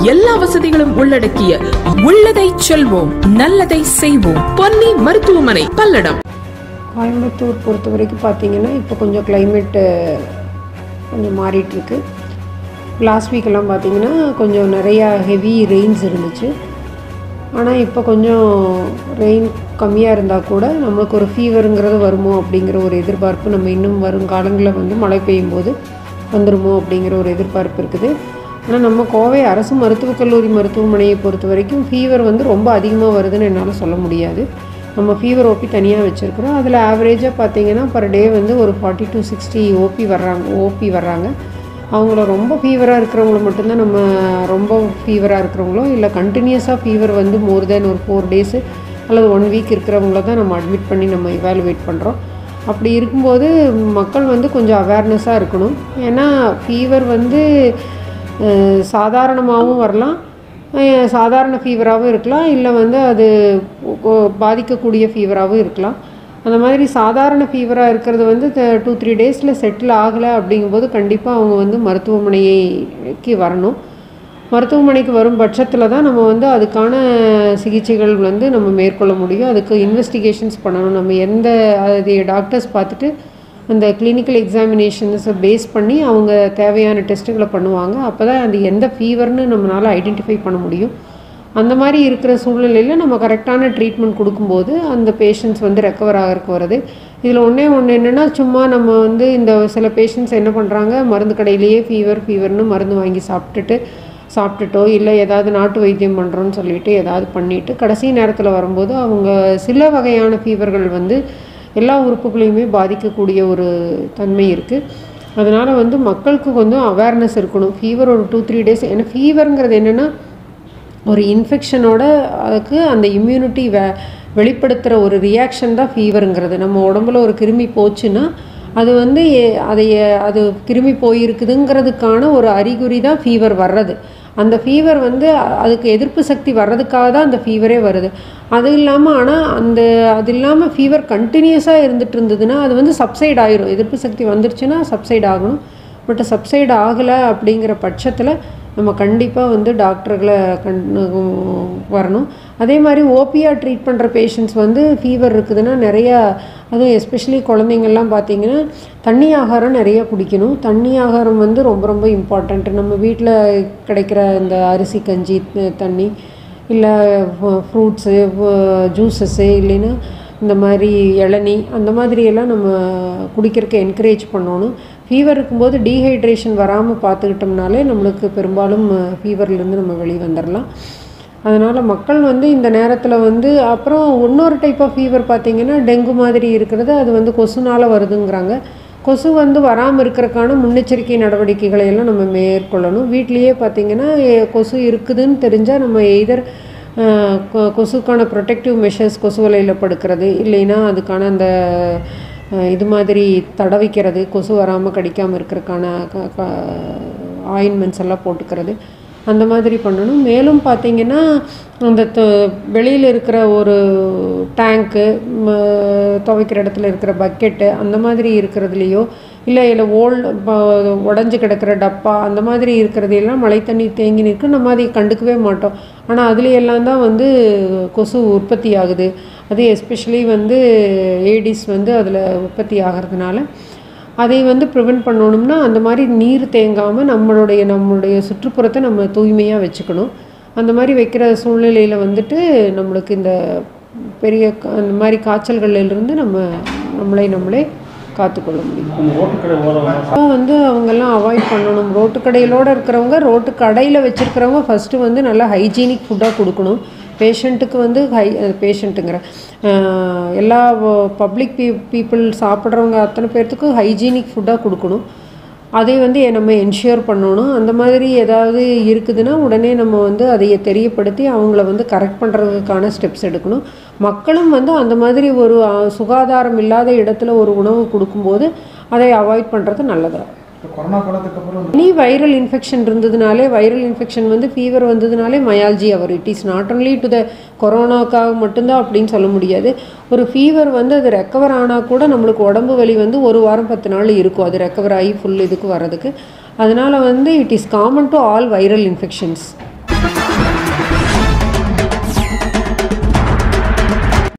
எல்லா வசதிகளும் உள்ளடக்கிய உள்ளதை செல்வோம் நல்லதை செய்வோம் பொன்னி மருத்துவமனை பல்லடம். கோயம்புத்தூர் பொறுத்த வரைக்கும் பார்த்தீங்கன்னா இப்போ கொஞ்சம் கிளைமேட்டு கொஞ்சம் மாறிட்டு இருக்கு. லாஸ்ட் வீக்கெல்லாம் பார்த்தீங்கன்னா கொஞ்சம் நிறையா ஹெவி ரெயின்ஸ் இருந்துச்சு. ஆனால் இப்போ கொஞ்சம் ரெயின் கம்மியாக இருந்தால் கூட நம்மளுக்கு ஒரு ஃபீவருங்கிறது வருமோ அப்படிங்கிற ஒரு எதிர்பார்ப்பு நம்ம இன்னும் வரும் காலங்களில் வந்து மழை பெய்யும் போது வந்துடுமோ அப்படிங்கிற ஒரு எதிர்பார்ப்பு இருக்குது. ஆனால் நம்ம கோவை அரசு மருத்துவக் கல்லூரி மருத்துவமனையை பொறுத்த வரைக்கும் ஃபீவர் வந்து ரொம்ப அதிகமாக வருதுன்னு என்னால் சொல்ல முடியாது. நம்ம ஃபீவர் ஓபி தனியாக வச்சுருக்குறோம். அதில் ஆவரேஜாக பார்த்திங்கன்னா பர் டே வந்து ஒரு 40 to 60 ஓபி வர்றாங்க. அவங்கள ரொம்ப ஃபீவராக இருக்கிறவங்கள மட்டும்தான் நம்ம ரொம்ப ஃபீவராக இருக்கிறவங்களோ இல்லை கண்டினியூஸாக ஃபீவர் வந்து மோர் தேன் ஒரு 4 days அல்லது 1 week இருக்கிறவங்கள தான் நம்ம அட்மிட் பண்ணி நம்ம இவாலுவேட் பண்ணுறோம். அப்படி இருக்கும்போது மக்கள் வந்து கொஞ்சம் அவேர்னஸாக இருக்கணும். ஏன்னா ஃபீவர் வந்து சாதாரணமாகவும் வரலாம், சாதாரண ஃபீவராகவும் இருக்கலாம், இல்லை வந்து அது பாதிக்கக்கூடிய ஃபீவராகவும் இருக்கலாம். அந்த மாதிரி சாதாரண ஃபீவராக இருக்கிறது வந்து 2-3 days செட்டில் ஆகலை அப்படிங்கும்போது கண்டிப்பாக அவங்க வந்து மருத்துவமனைக்கு வரணும். மருத்துவமனைக்கு வரும் பட்சத்தில் தான் நம்ம வந்து அதுக்கான சிகிச்சைகள் வந்து நம்ம மேற்கொள்ள முடியும். அதுக்கு இன்வெஸ்டிகேஷன்ஸ் பண்ணணும். நம்ம எந்த அது டாக்டர்ஸ் பார்த்துட்டு அந்த கிளினிக்கல் எக்ஸாமினேஷன்ஸை பேஸ் பண்ணி அவங்க தேவையான டெஸ்ட்டுகளை பண்ணுவாங்க. அப்போ தான் அது எந்த ஃபீவர்னு நம்மளால் ஐடென்டிஃபை பண்ண முடியும். அந்த மாதிரி இருக்கிற சூழ்நிலையில் நம்ம கரெக்டான ட்ரீட்மெண்ட் கொடுக்கும்போது அந்த பேஷண்ட்ஸ் வந்து ரெக்கவர் ஆகிறதுக்கு வருது. இதில் ஒன்று என்னென்னா, சும்மா நம்ம வந்து இந்த சில பேஷண்ட்ஸ் என்ன பண்ணுறாங்க, மருந்து கடையிலேயே ஃபீவர்னு மருந்து வாங்கி சாப்பிட்டுட்டோ இல்லை ஏதாவது நாட்டு வைத்தியம் பண்ணுறோன்னு சொல்லிட்டு ஏதாவது பண்ணிவிட்டு கடைசி நேரத்தில் வரும்போது அவங்க சில வகையான ஃபீவர்கள் வந்து எல்லா உறுப்புகளையுமே பாதிக்கக்கூடிய ஒரு தன்மை இருக்குது. அதனால் வந்து மக்களுக்கு கொஞ்சம் அவேர்னஸ் இருக்கணும். ஃபீவர் ஒரு 2-3 days, ஏன்னா ஃபீவருங்கிறது என்னென்னா ஒரு இன்ஃபெக்ஷனோட அதுக்கு அந்த இம்யூனிட்டி வெளிப்படுத்துகிற ஒரு ரியாக்ஷன் தான் ஃபீவருங்கிறது. நம்ம உடம்புல ஒரு கிருமி போச்சுன்னா அது வந்து அது கிருமி போயிருக்குதுங்கிறதுக்கான ஒரு அறிகுறி தான் ஃபீவர் வர்றது. அந்த ஃபீவர் வந்து அதுக்கு எதிர்ப்பு சக்தி வர்றதுக்காக தான் அந்த ஃபீவரே வருது. அது இல்லாமல் அது இல்லாமல் ஃபீவர் கண்டினியூஸாக இருந்துகிட்டு இருந்ததுன்னா அது வந்து சப்சைட் ஆகிரும். எதிர்ப்பு சக்தி வந்துருச்சுன்னா சப்சைட் ஆகணும். பட் சப்சைட் ஆகலை அப்படிங்கிற பட்சத்தில் நம்ம கண்டிப்பாக வந்து டாக்டர்களை வரணும். அதே மாதிரி ஓபியாக ட்ரீட் பண்ணுற பேஷண்ட்ஸ் வந்து ஃபீவர் இருக்குதுன்னா நிறையா, அதுவும் எஸ்பெஷலி குழந்தைங்கள்லாம் பார்த்திங்கன்னா தண்ணி ஆகாரம் நிறையா குடிக்கணும். தண்ணி ஆகாரம் வந்து ரொம்ப ரொம்ப இம்பார்ட்டண்ட். நம்ம வீட்டில் கிடைக்கிற இந்த அரிசி கஞ்சி தண்ணி இல்லை ஃப்ரூட்ஸு ஜூஸஸ்ஸு இல்லைன்னா இந்த மாதிரி இளநீ அந்த மாதிரியெல்லாம் நம்ம குடிக்கிறதுக்கு என்கரேஜ் பண்ணணும். ஃபீவர் இருக்கும்போது டீஹைட்ரேஷன் வராமல் பார்த்துக்கிட்டோம்னாலே நம்மளுக்கு பெரும்பாலும் ஃபீவர்லேருந்து நம்ம வெளியே வந்துடலாம். அதனால் மக்கள் வந்து இந்த நேரத்தில் வந்து அப்புறம் இன்னொரு டைப் ஆஃப் ஃபீவர் பார்த்திங்கன்னா டெங்கு மாதிரி இருக்கிறது, அது வந்து கொசுனால் வருதுங்கிறாங்க. கொசு வந்து வராமல் இருக்கிறதுக்கான முன்னெச்சரிக்கை நடவடிக்கைகளை எல்லாம் நம்ம மேற்கொள்ளணும். வீட்லேயே பார்த்திங்கன்னா கொசு இருக்குதுன்னு தெரிஞ்சால் நம்ம எய்தர் கொசுக்கான ப்ரொடெக்டிவ் மெஷர்ஸ், கொசு வலையில் படுக்கிறது, இல்லைன்னா அதுக்கான அந்த இது மாதிரி தடவிக்கிறது, கொசு வராமல் கடிக்காமல் இருக்கிறதுக்கான ஆயின்மெண்ட்ஸ் எல்லாம் போட்டுக்கிறது, அந்த மாதிரி பண்ணணும். மேலும் பார்த்திங்கன்னா அந்த வெளியில் இருக்கிற ஒரு டேங்க்கு, துவைக்கிற இடத்துல இருக்கிற பக்கெட்டு அந்த மாதிரி இருக்கிறதுலையோ இல்லை உடஞ்சி கிடக்கிற டப்பா அந்த மாதிரி இருக்கிறதையெல்லாம் மழை தண்ணி தேங்கி நிற்கு நம்ம அதை கண்டுக்கவே மாட்டோம். ஆனால் அதுலையெல்லாம் தான் வந்து கொசு உற்பத்தி ஆகுது. அது எஸ்பெஷலி வந்து ஏடிஸ் வந்து அதில் உற்பத்தி ஆகிறதுனால அதை வந்து ப்ரிவெண்ட் பண்ணணும்னா அந்த மாதிரி நீர் தேங்காமல் நம்மளுடைய சுற்றுப்புறத்தை நம்ம தூய்மையாக வச்சுக்கணும். அந்த மாதிரி வைக்கிற சூழ்நிலையில் வந்துட்டு நம்மளுக்கு இந்த பெரிய அந்த மாதிரி காய்ச்சல்களிலிருந்து நம்மளே காத்துக்கொள்ள முடியும். வந்து அவங்கெல்லாம் அவாய்ட் பண்ணணும். ரோட்டு கடையிலோடு இருக்கிறவங்க, ரோட்டு கடையில் வச்சுருக்கிறவங்க ஃபஸ்ட்டு வந்து நல்லா ஹைஜீனிக் ஃபுட்டாக கொடுக்கணும். பேஷண்ட்டுக்கு வந்து பேஷண்ட்டுங்கிற எல்லா பப்ளிக் பீப்புள் சாப்பிட்றவங்க அத்தனை பேர்த்துக்கும் ஹைஜீனிக் ஃபுட்டாக கொடுக்கணும். அதை வந்து நம்ம என்ஷூர் பண்ணணும். அந்த மாதிரி ஏதாவது இருக்குதுன்னா உடனே நம்ம வந்து அதை தெரியப்படுத்தி அவங்கள வந்து கரெக்ட் பண்ணுறதுக்கான ஸ்டெப்ஸ் எடுக்கணும். மக்களும் வந்து அந்த மாதிரி ஒரு சுகாதாரம் இல்லாத இடத்துல ஒரு உணவு கொடுக்கும்போது அதை அவாய்ட் பண்ணுறது நல்லதாக. கொரோனா காலத்துக்கு அப்புறம் எனி வைரல் இன்ஃபெக்ஷன் இருந்ததுனாலே, வைரல் இன்ஃபெக்ஷன் வந்து ஃபீவர் வந்ததுனாலே மயால்ஜியா வரும். It is not only to the கொரோனாக்காக மட்டும்தான் அப்படின்னு சொல்ல முடியாது. ஒரு ஃபீவர் வந்து அது ரெக்கவர் ஆனால் கூட நம்மளுக்கு உடம்பு வலி வந்து 1 வாரம் 10 நாள் இருக்கும், அது ரெக்கவர் ஆகி ஃபுல் இதுக்கு வர்றதுக்கு. அதனால் வந்து it is common to all viral infections.